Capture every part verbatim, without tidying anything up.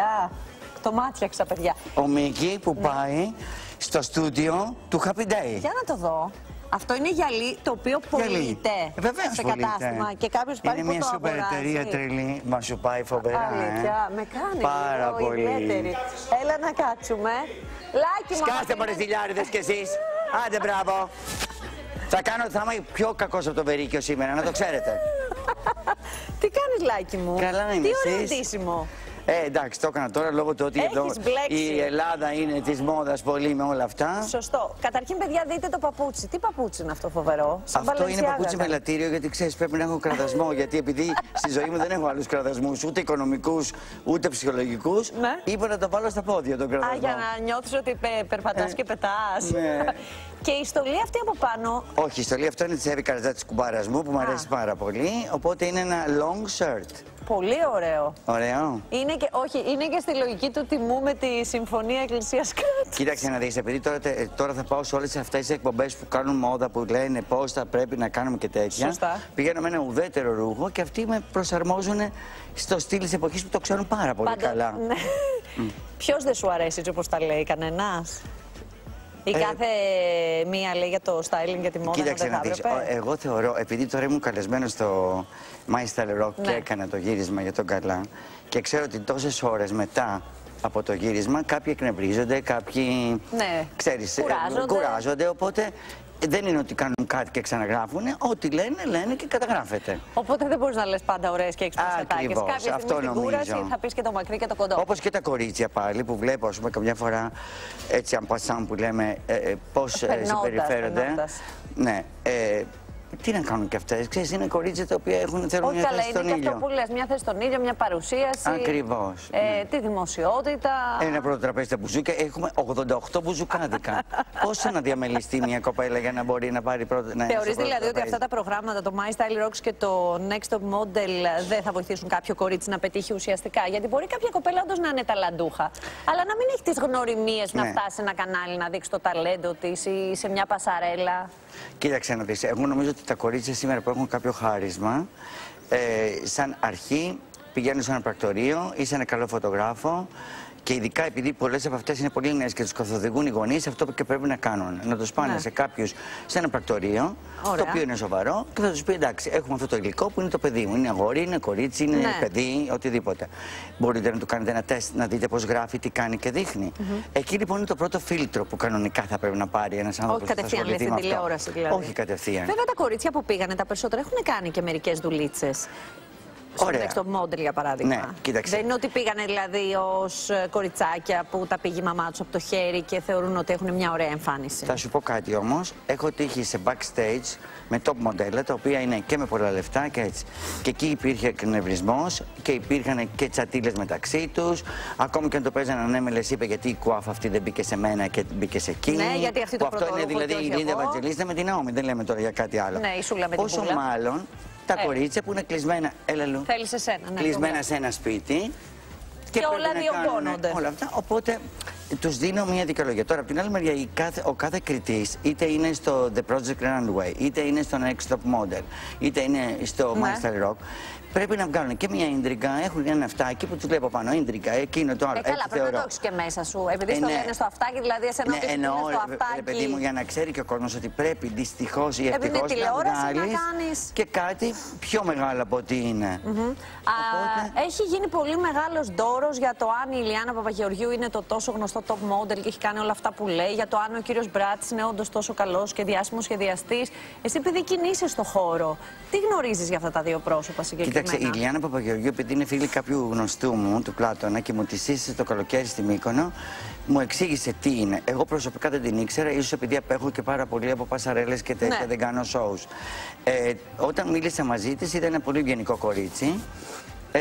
Α, το μάτιαξα, παιδιά. Ο Μίκη που ναι. πάει στο στούντιο του Happy Day. Για να το δω. Αυτό είναι γυαλί το οποίο πωλείται ε, σε κατάστημα και κάποιος πάει. Είναι μια σούπερ εταιρεία τρελή, μα σου πάει φοβερά. Αλήθεια, ε. με κάνει πάρα λίγο πολύ. Ιδιαίτερη. Έλα να κάτσουμε. Λάκι μου. Σκάστε μωρέ ζηλιάριδες κι εσείς. Άντε μπράβο. Θα κάνω, θα είμαι πιο κακός από το Βερίκιο σήμερα, να το ξέρετε. Τι κάνεις, Λάκι μου? Καλά είμαι. Τι ωραίο ντύσιμο. Ε, εντάξει, το έκανα τώρα λόγω του ότι εδώ η Ελλάδα είναι της μόδας πολύ με όλα αυτά. Σωστό. Καταρχήν, παιδιά, δείτε το παπούτσι. Τι παπούτσι είναι αυτό φοβερό? Σαν αυτό είναι παπούτσι με λατήριο, γιατί ξέρεις, πρέπει να έχω κραδασμό. Γιατί επειδή στη ζωή μου δεν έχω άλλους κραδασμούς, ούτε οικονομικούς ούτε ψυχολογικούς, ναι. είπα να το βάλω στα πόδια τον κραδασμό. Α, για να νιώθεις ότι περπατάς ε, και πετάς. Ναι. Και η στολή αυτή από πάνω. Όχι, η στολή αυτό είναι της Εύη Καρατζά της κουμπάρας μου που μου αρέσει πάρα πολύ. Οπότε είναι ένα long shirt. Πολύ ωραίο. Ωραίο. Είναι και, όχι, είναι και στη λογική του τιμού με τη Συμφωνία Εκκλησίας Κράτους. Κοίταξε να δεις, επειδή τώρα, τώρα θα πάω σε όλες αυτές τις εκπομπές που κάνουν μόδα, που λένε πώς θα πρέπει να κάνουμε και τέτοια. Σωστά. Πηγαίνω με ένα ουδέτερο ρούχο και αυτοί με προσαρμόζουν στο στυλ της εποχής που το ξέρουν πάρα πολύ Πάντα, καλά. Ναι. Mm. Ποιος δεν σου αρέσει έτσι όπως τα λέει, κανένας? Ή ε, κάθε μία λέει για το styling, για τη μόδα? Κοίταξε να δεις, εγώ θεωρώ, επειδή τώρα ήμουν καλεσμένο στο My Style Rock ναι. και έκανα το γύρισμα για τον Καλά και ξέρω ότι τόσες ώρες μετά από το γύρισμα κάποιοι εκνευρίζονται, κάποιοι ναι. ξέρεις, κουράζονται. κουράζονται, οπότε δεν είναι ότι κάνουν κάτι και ξαναγράφουν, ό,τι λένε, λένε και καταγράφεται. Οπότε δεν μπορείς να λες πάντα ωραίες και εξπροσιατάκες. Κάποια αυτό στιγμή στην κούραση θα πεις και το μακρύ και το κοντό. Όπως και τα κορίτσια πάλι που βλέπω, ας πούμε, καμιά φορά έτσι αμπασάν που λέμε ε, ε, πώς ε, συμπεριφέρονται. Ναι, ε, τι να κάνουν κι αυτές, ξέρεις, είναι κορίτσια τα οποία έχουν, θέλουν Όχι, μια θέση στον ήλιο. Όχι, αλλά είναι και αυτό που λες, μια θέση στον ήλιο, μια παρουσίαση. Ακριβώς. Ε, ναι. Τη δημοσιότητα. Ένα πρώτο τραπέζι στα μπουζούκια, έχουμε ογδόντα οκτώ μπουζουκάδικα. Πώς να διαμελιστεί μια κοπέλα για να μπορεί να πάρει πρώτο. Θεωρείς δηλαδή ότι αυτά τα προγράμματα, το My Style Rocks και το Next Top Model, δεν θα βοηθήσουν κάποιο κορίτσι να πετύχει ουσιαστικά? Γιατί μπορεί κάποια κοπέλα όντως να είναι ταλαντούχα, αλλά να μην έχει τις γνωριμίες ναι. να φτάσει σε ένα κανάλι, να δείξει το ταλέντο της ή σε μια πασαρέλα. Κοίταξε να δεις, εγώ νομίζω ότι τα κορίτσια σήμερα που έχουν κάποιο χάρισμα, ε, σαν αρχή πηγαίνουν σε ένα πρακτορείο ή σε ένα καλό φωτογράφο και ειδικά επειδή πολλές από αυτές είναι πολύ νέες και τους καθοδηγούν οι γονείς, αυτό και πρέπει να κάνουν. Να τους πάνε ναι. σε κάποιους, σε ένα πρακτορείο, Ωραία. το οποίο είναι σοβαρό και θα τους πει εντάξει, έχουμε αυτό το υλικό που είναι το παιδί μου. Είναι αγόρι, είναι κορίτσι, είναι ναι. παιδί, οτιδήποτε. Μπορείτε να του κάνετε ένα τεστ, να δείτε πώς γράφει, τι κάνει και δείχνει. Mm -hmm. Εκεί λοιπόν είναι το πρώτο φίλτρο που κανονικά θα πρέπει να πάρει ένας άνθρωπος. Όχι κατευθείαν, λέει στην τηλεόραση δηλαδή. Όχι κατευθείαν. Βέβαια τα κορίτσια που πήγανε τα περισσότερα έχουν κάνει και μερικές δουλίτσες. Στο Next Model, για παράδειγμα. Ναι, κοίταξε. Δεν είναι ότι πήγανε δηλαδή ως κοριτσάκια που τα πήγε η μαμά τους από το χέρι και θεωρούν ότι έχουν μια ωραία εμφάνιση. Θα σου πω κάτι όμως. Έχω τύχει σε backstage με top μοντέλα, τα οποία είναι και με πολλά λεφτά και έτσι. Και εκεί υπήρχε εκνευρισμός και υπήρχαν και τσατίλες μεταξύ τους. Ακόμη και αν το παίζανε ανέμελες, είπε γιατί η κουάφα αυτή δεν μπήκε σε μένα και μπήκε σε εκείνη. Ναι, γιατί αυτή το αυτό είναι δηλαδή η Λίντα Ευαγγελίστα με την Ναόμη. Δεν λέμε τώρα για κάτι άλλο. Ναι, η Σούλα με την Πόσο μάλλον τα ε. κορίτσια που είναι κλεισμένα, έλα Λου, θέλεις εσένα, ναι, κλεισμένα σε ένα σπίτι και, και όλα διωγγώνονται. Όλα αυτά, οπότε τους δίνω μια δικαιολογία. Τώρα, από την άλλη μεριά, ο κάθε κριτής, είτε είναι στο The Project Runway, είτε είναι στο Next Top Model, είτε είναι στο ναι. My Style Rock, πρέπει να βγάλουν και μια ίντριγκα. Έχουν ένα αυτάκι που του βλέπω πάνω, ίντριγκα, εκείνο το άλλο. Ε, καλά, πρέπει να το έχεις και μέσα σου. Επειδή ε, στο ναι. λένε στο αυτάκι, δηλαδή εσένα ναι, ότι εννοώ, είναι στο αυτάκι. Ρε παιδί μου, για να ξέρει και ο κόσμος ότι πρέπει δυστυχώς ή ευτυχώς να βγάλεις και κάτι πιο μεγάλο από ό,τι είναι. Mm -hmm. Οπότε... Α, έχει γίνει πολύ μεγάλος ντόρος για το αν η Ηλιάνα Παπαγεωργιού είναι το τόσο γνωστό top model και έχει κάνει όλα αυτά που λέει, για το αν ο κύριος Μπράτης είναι όντως τόσο καλός και διάσημος σχεδιαστής. Εσύ, επειδή κινείσαι στο χώρο, τι γνωρίζεις για αυτά τα δύο πρόσωπα συγκεκριμένα? Κοίταξε, η Ηλιάνα Παπαγεωργιού, επειδή είναι φίλη κάποιου γνωστού μου, του Πλάτωνα, και μου τη σύστησε το καλοκαίρι στη Μύκονο, μου εξήγησε τι είναι. Εγώ προσωπικά δεν την ήξερα, ίσως επειδή απέχω και πάρα πολύ από πασαρέλες και τέτοια, ναι. δεν κάνω shows. Ε, όταν μίλησα μαζί της, ήταν ένα πολύ ευγενικό κορίτσι. Ε,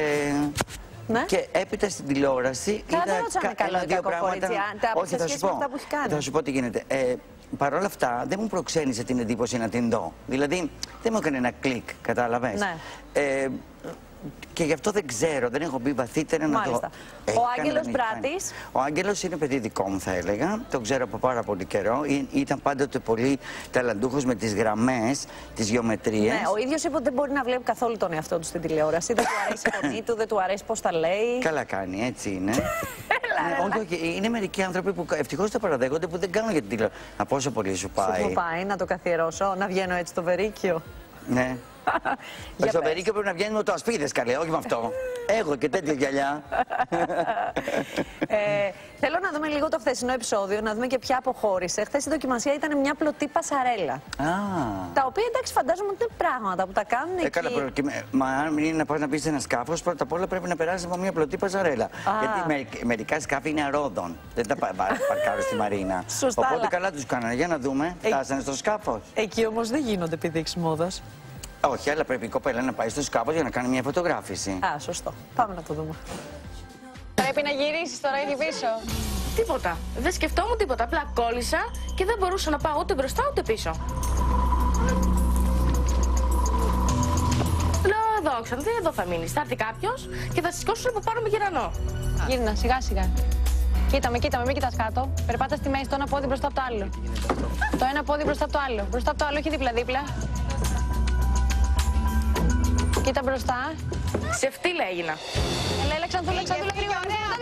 ναι. Και έπειτα στην τηλεόραση είδα ένα-δύο πράγματα. Όχι, θα σου πω. Θα σου πω τι γίνεται. Ε, Παρ' όλα αυτά, δεν μου προξένησε την εντύπωση να την δω. Δηλαδή, δεν μου έκανε ένα κλικ, κατάλαβες. Ναι. Ε, και γι' αυτό δεν ξέρω, δεν έχω μπει βαθύτερα να Μάλιστα. το... Ο Άγγελος Μπράτης. Ο Άγγελος είναι παιδί δικό μου, θα έλεγα. Τον ξέρω από πάρα πολύ καιρό. Ήταν πάντοτε πολύ ταλαντούχος με τις γραμμές, τις γεωμετρίες. Ναι, ο ίδιος είπε ότι δεν μπορεί να βλέπει καθόλου τον εαυτό του στην τηλεόραση. Δεν του αρέσει η φωνή του, δεν του αρέσει πώς τα λέει. Καλά κάνει, έτσι είναι. Έλα, ναι, όχι, όχι, είναι μερικοί άνθρωποι που ευτυχώς τα παραδέχονται που δεν κάνουν για την τηλεόραση. Να πόσο πολύ σου πάει. Σου πάει να το καθιερώσω, να βγαίνω έτσι το βερίκιο. Ναι. Στο βερίκιο πρέπει να βγαίνει με το ασπίδες, καλέ, όχι με αυτό. Έχω και τέτοια γυαλιά. ε, θέλω να δούμε λίγο το χθεσινό επεισόδιο, να δούμε και ποια αποχώρησε. Χθες η δοκιμασία ήταν μια πλωτή πασαρέλα. Α. Τα οποία εντάξει, φαντάζομαι ότι είναι πράγματα που τα κάνουν εκεί. Ε, καλά, προ... Μα αν είναι να πας να μπεις σε ένα σκάφος, πρώτα απ' όλα πρέπει να περάσεις από μια πλωτή πασαρέλα. Α. Γιατί με, μερικά σκάφη είναι αρρώδων. Δεν τα παρκάρουν στη μαρίνα. Σωστά. Οπότε καλά τους κάνανε. Για να δούμε. Ε... Φτάσανε στο σκάφος. Εκεί όμως δεν γίνονται επιδείξεις μόδας. Όχι, αλλά πρέπει η κοπέλα να πάει στο σκάφος για να κάνει μια φωτογράφηση. Α, σωστό. Πάμε να το δούμε. Πρέπει να γυρίσεις τώρα εκεί πίσω. Τίποτα. Δεν σκεφτόμουν τίποτα. Απλά κόλλησα και δεν μπορούσα να πάω ούτε μπροστά ούτε πίσω. Λέω εδώ, ξαναδεί, εδώ θα μείνεις. Θα έρθει κάποιος και θα σηκώσουν από πάνω με γερανό. Γύρνα, σιγά σιγά. Κοίτα με, κοίτα με, μην κοιτάς κάτω. Περπάτα στη μέση, το ένα πόδι μπροστά από το άλλο. Το ένα πόδι μπροστά από το άλλο. Μπροστά από το άλλο, όχι δίπλα-δίπλα. Κοίτα μπροστά. Ξεφτύλα έγινα. Έλα, έλα, Ξανθούλα, Ξανθούλα, γρήγορα.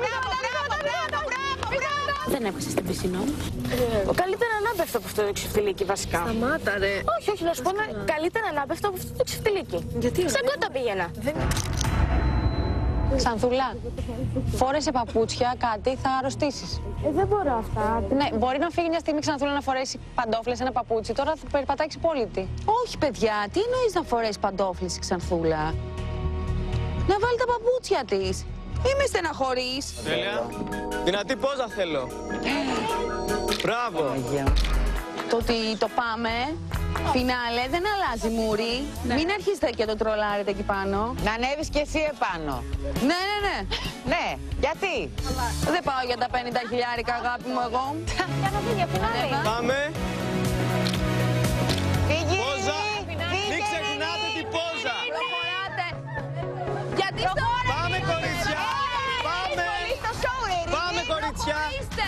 Δεν έπεσε στην πισίνα όμως. Ε, καλύτερα να πέφτω από αυτό το ξεφτιλίκι βασικά. Σταμάτα, ρε. Όχι, όχι, να σου πω καλύτερα να πέφτω από αυτό το ξεφτιλίκι. Γιατί? Σαν κότα πήγαινα. Δεν... Ξανθούλα, φόρεσε παπούτσια, κάτι, θα αρρωστήσεις. Ε, δεν μπορώ αυτά. Ναι, μπορεί να φύγει μια στιγμή Ξανθούλα να φορέσει παντόφλες, ένα παπούτσι. Τώρα θα περπατάει ξυπόλυτη. Όχι, παιδιά, τι εννοείς να φορέσει παντόφλες η Ξανθούλα? Να βάλει τα παπούτσια της. Μη με στεναχωρείς. Τέλεια. Δυνατή πόζα θέλω. Μπράβο. Το ότι το πάμε, φινάλε, δεν αλλάζει μούρι. Ναι. Μην αρχίσετε και το τρολάρετε εκεί πάνω. Να ανέβεις και εσύ επάνω. Ναι, ναι, ναι. Ναι, γιατί? Δεν πάω για τα πενήντα χιλιάρικα, αγάπη μου, εγώ. Για να δει για φινάλε. Πάμε. Φύγει. Πόζα. Μην ξεχνάτε την πόζα. Προχωράτε. Γιατί στο Πάμε, κορίτσια. Πάμε. Πάμε, κορίτσια.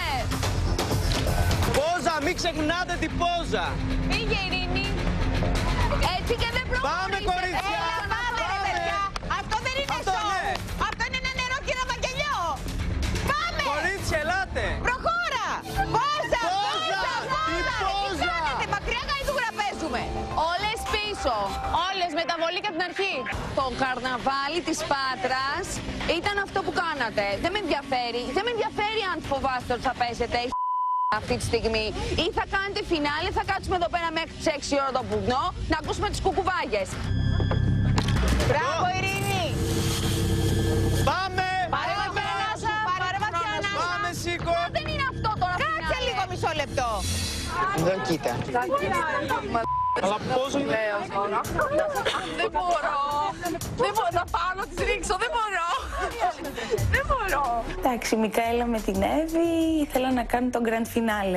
Πόζα, μην ξεχνάτε την πόζα. Πήγε, Ειρήνη. Έτσι και δεν προχωρείς. Πάμε, κορίτσια. Έλα, πάμε, ρε παιδιά. Αυτό δεν είναι Αυτό, σοου. ναι. Αυτό είναι ένα νερό και ένα βαγγελιό. Πάμε. Κορίτσια, ελάτε. Προχώρα. Πόζα, Πόζα, πόζα, η πόζα. πόζα. Τι κάνετε, μακριά γαϊδούρα παίζουμε. Όλες πίσω. Όλες, μεταβολή και από την αρχή. Το καρναβάλι της Πάτρας ήταν αυτό που κάνατε. Δεν με ενδιαφέρει. Δεν με ενδιαφέρει αν φοβάστε ότι θα πέσετε αυτή τη στιγμή. Ή θα κάνετε φινάλε, θα κάτσουμε εδώ πέρα μέχρι τις έξι ώρα το βουνό να ακούσουμε τις κουκουβάγες. Μπράβο, Ειρήνη. Πάμε. Πάρε βαθιά ανάσα, πάρε βαθιά ανάσα. Πάμε, σήκω. Δεν είναι αυτό τώρα. Κάτσε λίγο μισό λεπτό. Εδώ κοίτα. Αλλά πόσο είναι. Δεν μπορώ. Δεν μπορώ να πάω να τις ρίξω. Δεν μπορώ. Δεν μπορώ. Εντάξει, Μικαέλα με την Εύη ήθελα να κάνω τον grand finale.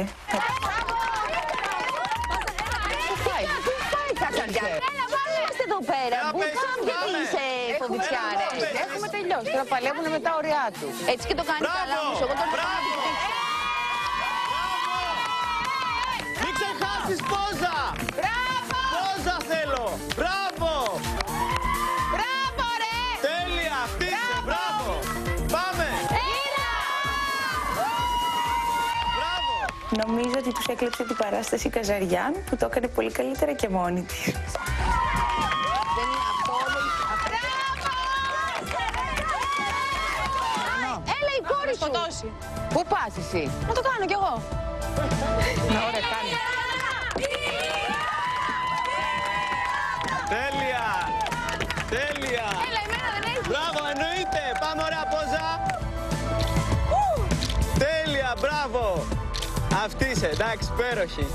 Έλα, βάλε είμαστε εδώ πέρα. Πού πάμε, γιατί είσαι φοβητσιάρες. Έχουμε τελειώσει. Τώρα παλεύουν με τα ωριά του. Έτσι και το κάνει καλά όμως. Εγώ τον Μπράβο. Μην ξεχάσεις πόζα. Μπράβο! Πόζα θέλω. Μπράβο. Μπράβο, ρε! Τέλεια. Χτίσε. Μπράβο. Πάμε. Ήρα! Μπράβο. Νομίζω ότι τους έκλεψε την παράσταση Καζαριάν που το έκανε πολύ καλύτερα και μόνη της. Δεν είναι αυτό. Έλα η κόρη σου. Πού πας εσύ? Να το κάνω κι εγώ. Ωραία, κάνε. Τέλεια. Τέλεια. Έλα, εμένα δεν έχει. Μπράβο, εννοείται. Πάμε, ωραία πόζα. Τέλεια, μπράβο. Αυτή είσαι, εντάξει, υπέροχη.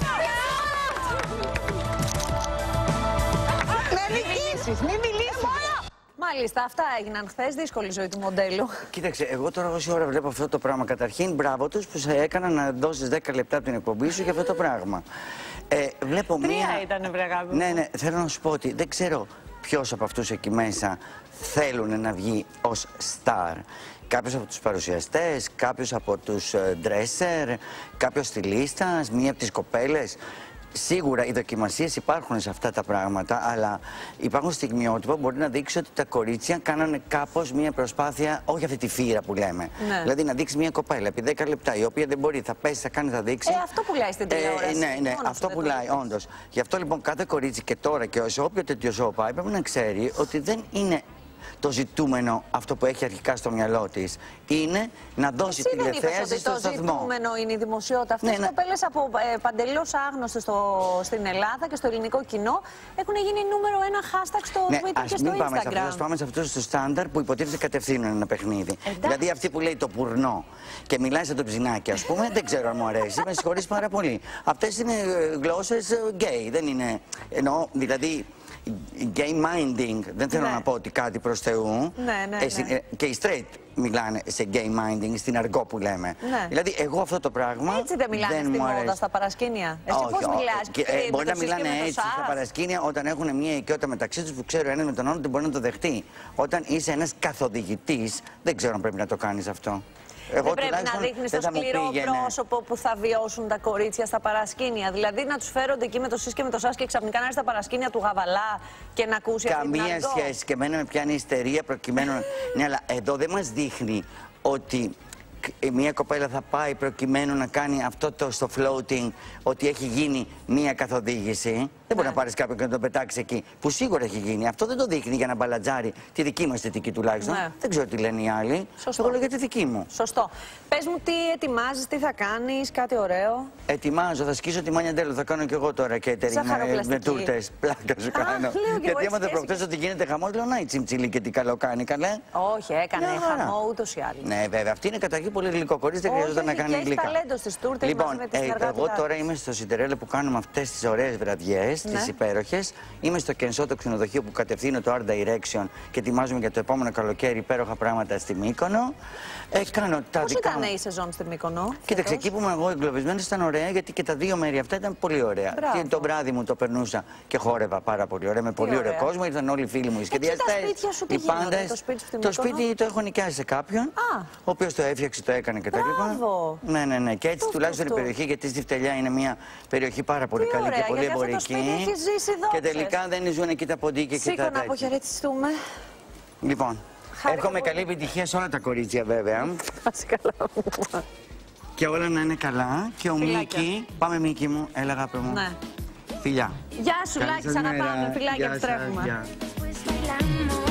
Να νικήσεις, μην μιλήσεις. Μάλιστα, αυτά έγιναν χθες. Δύσκολη ζωή του μοντέλου. Κοίταξε, εγώ τώρα όση ώρα βλέπω αυτό το πράγμα. Καταρχήν, μπράβο τους που σε έκαναν να δώσεις δέκα λεπτά από την εκπομπή σου για αυτό το πράγμα. Ε, βλέπω Τρία μία... ήτανε, βρε αγάπη μου. Ναι, ναι, θέλω να σου πω ότι δεν ξέρω ποιος από αυτούς εκεί μέσα θέλουν να βγει ως star. Κάποιος από τους παρουσιαστές, κάποιος από τους dresser, κάποιος στυλίστας, μία από τις κοπέλες. Σίγουρα οι δοκιμασίες υπάρχουν σε αυτά τα πράγματα, αλλά υπάρχουν στιγμιότυπα που μπορεί να δείξει ότι τα κορίτσια κάνανε κάπως μία προσπάθεια, όχι αυτή τη φύρα που λέμε. Ναι. Δηλαδή να δείξει μία κοπέλα επί δέκα λεπτά, η οποία δεν μπορεί, θα πέσει, θα κάνει, θα δείξει. Ε, αυτό πουλάει στην τηλεόραση. Ε, ναι, ναι, Μόνος αυτό πουλάει, όντως. Γι' αυτό λοιπόν κάθε κορίτσι και τώρα και σε όποιο τέτοιο show πάει πρέπει να ξέρει ότι δεν είναι το ζητούμενο αυτό που έχει αρχικά στο μυαλό της. Είναι να δώσει τηλεθέαση στο σταθμό. Το ζητούμενο είναι η δημοσιότητα. Αυτές οι ναι, κοπέλες από ε, παντελώς άγνωστες στην Ελλάδα και στο ελληνικό κοινό έχουν γίνει νούμερο ένα hashtag στο ναι, Twitter και στο πάμε Instagram. Ας πάμε σε αυτούς τους στάνταρ που υποτίθεται κατευθύνουν ένα παιχνίδι. Εντάξει. Δηλαδή αυτή που λέει το πουρνό και μιλάει σαν το ψινάκι, ας πούμε, δεν ξέρω αν μου αρέσει. Με συγχωρείς πάρα πολύ. Αυτές είναι γλώσσες gay, δεν είναι. Εννοώ, δηλαδή. Gay minding, δεν θέλω ναι. να πω ότι κάτι προς Θεού. Ναι, ναι, ναι. Ε, και οι straight μιλάνε σε gay minding, στην αργό που λέμε. Ναι. Δηλαδή, εγώ αυτό το πράγμα. Έτσι δεν μιλάνε δεν στη μου μόδα, στα παρασκήνια. Εσύ όχι, πώς μιλάς, και, ε, μπορεί να μιλάνε έτσι στα παρασκήνια όταν έχουν μια οικειότητα μεταξύ τους που ξέρει ο ένας με τον άλλο ότι μπορεί να το δεχτεί. Όταν είσαι ένας καθοδηγητής, δεν ξέρω αν πρέπει να το κάνεις αυτό. Εγώ δεν πρέπει να δείχνεις το σκληρό πρόσωπο που θα βιώσουν τα κορίτσια στα παρασκήνια. Δηλαδή να τους φέρονται εκεί με το σεις και με το σας και ξαφνικά να έρθει στα παρασκήνια του Γαβαλά και να ακούσει αυτή την καμία σχέση. Και εμένα με πιάνει ιστερία προκειμένου. Ναι, αλλά εδώ δεν μας δείχνει ότι μια κοπέλα θα πάει προκειμένου να κάνει αυτό το στο floating, ότι έχει γίνει μια καθοδήγηση. Ναι. Δεν μπορεί να πάρεις κάποιον και να τον πετάξει εκεί, που σίγουρα έχει γίνει. Αυτό δεν το δείχνει για να μπαλατζάρει τη δική μου αισθητική τουλάχιστον. Ναι. Δεν ξέρω τι λένε οι άλλοι. Σωστό. Εγώ λέω για τη δική μου. Σωστό. Πες μου τι ετοιμάζεις, τι θα κάνεις, κάτι ωραίο. Ετοιμάζω, θα σκίσω τη μάνια τέλο. Θα κάνω κι εγώ τώρα και εταιρεία με, με τούρτες. Πλάκα σου κάνω. Α, γιατί άμα δεν προχθές ότι γίνεται χαμός, λέω να η τσιμτσιλή και τι καλό κάνει, καλέ. Όχι, έκανε χαμό ούτως ή άλλως. Ναι, βέβαια, αυτή είναι καταρχήν πολύ γλυκό κορίτσι, δεν χρειάζεται να κάνει γλυκά. Ταλέντο στις τούρτες. Λοιπόν, ε, εγώ τώρα είμαι στο Σιντερέλα που κάνουμε αυτές τις ωραίες βραδιές, ναι. τις υπέροχες. Είμαι στο Κενσό, το ξενοδοχείο που κατευθύνω το Art Direction και ετοιμάζουμε για το επόμενο καλοκαίρι υπέροχα πράγματα στη Μύκονο. Ε, κάνω τα Πώς δικά ήταν μου. η σεζόν στη Μύκονο? Κοίταξε, εκεί που ήμουν εγώ εγκλωβισμένος ήταν ωραία, γιατί και τα δύο μέρη αυτά ήταν πολύ ωραία. Και το βράδυ μου το περνούσα και χόρευα πάρα πολύ ωραία, με πολύ ωραίο κόσμο. Ήρθαν όλοι οι φίλοι μου, οι σχεδιαστές, οι πάντες. Το σπίτι, το σπίτι το έχω νοικιάσει σε κάποιον, Α. ο οποίος το έφτιαξε, το έκανε κτλ. Ναι, ναι, ναι. Και έτσι το τουλάχιστον η περιοχή, γιατί στη Φτελιά είναι μια περιοχή πάρα πολύ τι καλή ωραία, και πολύ εμπορική. Και τελικά δεν ζουν εκεί τα ποντίκια και τα τέτοια. Σήκω να αποχαιρετιστούμε. Λοιπόν, εύχομαι καλή επιτυχία σε όλα τα κορίτσια βέβαια. Και όλα να είναι καλά. Και ο Μίκη, πάμε Μίκη μου, έλα αγάπη μου. Ναι. Φιλιά. Γεια σου, Λάκη, σ' αγαπάμε. Φιλάκια, επιστρέφουμε.